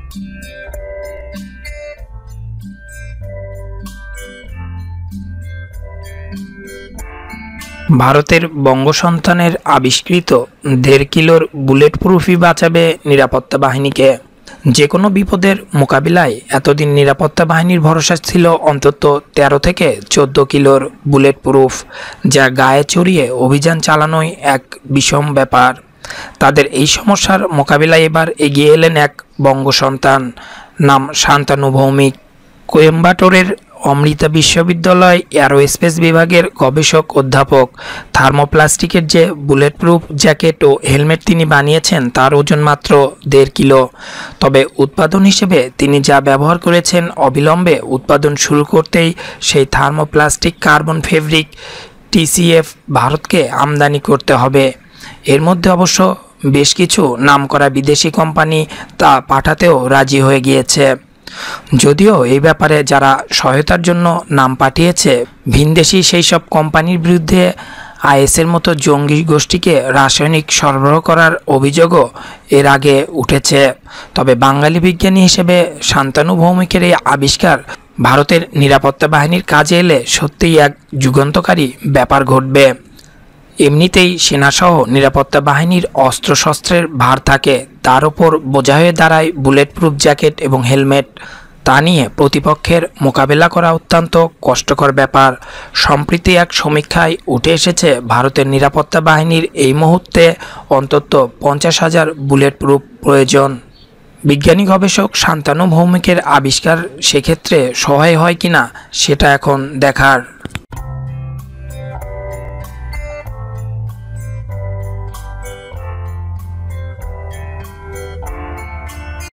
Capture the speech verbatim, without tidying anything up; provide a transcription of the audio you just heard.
ভারতের বঙ্গসন্তানের আবিষ্কৃত দেড় কিলোর বুলেট প্রুফই বাঁচাবে নিরাপত্তা বাহিনীকে। যে কোনো বিপদের মোকাবিলায় এতদিন নিরাপত্তা বাহিনীর ভরসা ছিল অন্তত তেরো থেকে চোদ্দ কিলোর বুলেট প্রুফ, যা গায়ে চড়িয়ে অভিযান চালানোই এক বিষম ব্যাপার। তাদের এই সমস্যার মোকাবিলায় এবার এগিয়ে এলেন এক বঙ্গসন্তান, নাম শান্তানু ভৌমিক। কোয়েম্বাটোরের অমৃতা বিশ্ববিদ্যালয় এরোস্পেস বিভাগের গবেষক অধ্যাপক। থার্মোপ্লাস্টিকের যে বুলেট প্রুফ জ্যাকেট ও হেলমেট তিনি বানিয়েছেন তার ওজন মাত্র দেড় কিলো। তবে উৎপাদন হিসেবে তিনি যা ব্যবহার করেছেন, অবিলম্বে উৎপাদন শুরু করতেই সেই থার্মোপ্লাস্টিক কার্বন ফেব্রিক টিসিএফ ভারতকে আমদানি করতে হবে। এর মধ্যে অবশ্য বেশ কিছু নামকরা বিদেশি কোম্পানি তা পাঠাতেও রাজি হয়ে গিয়েছে। যদিও এই ব্যাপারে যারা সহায়তার জন্য নাম পাঠিয়েছে, ভিনদেশি সেই সব কোম্পানির বিরুদ্ধে আইএসের মতো জঙ্গি গোষ্ঠীকে রাসায়নিক সরবরাহ করার অভিযোগও এর আগে উঠেছে। তবে বাঙালি বিজ্ঞানী হিসেবে শান্তানু ভৌমিকের এই আবিষ্কার ভারতের নিরাপত্তা বাহিনীর কাজে এলে সত্যিই এক যুগান্তকারী ব্যাপার ঘটবে। এমনিতেই সেনাসহ নিরাপত্তা বাহিনীর অস্ত্রশস্ত্রের ভার থাকে, তার ওপর বোঝা হয়ে দাঁড়ায় বুলেট প্রুফ জ্যাকেট এবং হেলমেট। তা নিয়ে প্রতিপক্ষের মোকাবেলা করা অত্যন্ত কষ্টকর ব্যাপার। সম্প্রতি এক সমীক্ষায় উঠে এসেছে ভারতের নিরাপত্তা বাহিনীর এই মুহূর্তে অন্তত পঞ্চাশ হাজার বুলেট প্রুফ প্রয়োজন। বিজ্ঞানী গবেষক শান্তানু ভৌমিকের আবিষ্কার সেক্ষেত্রে সহায় হয় কিনা সেটা এখন দেখার।